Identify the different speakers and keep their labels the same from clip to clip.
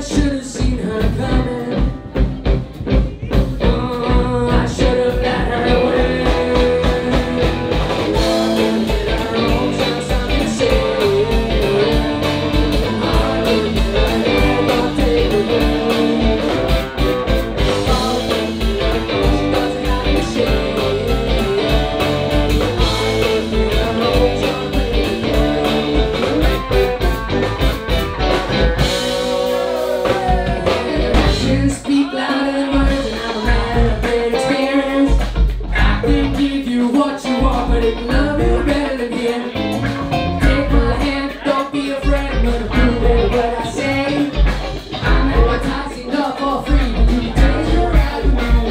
Speaker 1: should have seen her coming. I should have let her win. Look at her own just I can see. I look at her head, I'll take her away. Oh, she doesn't have to shame. Speak louder than words, and I'm a man of great experience. I can give you what you want, but it can love you better than him. Take my hand, don't be afraid, I'm gonna prove it what I say. I'm advertising love for free, but you can taste your avenue.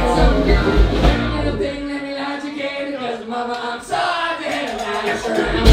Speaker 1: Sometimes, let me educate, because mama, I'm so happy, and I surround.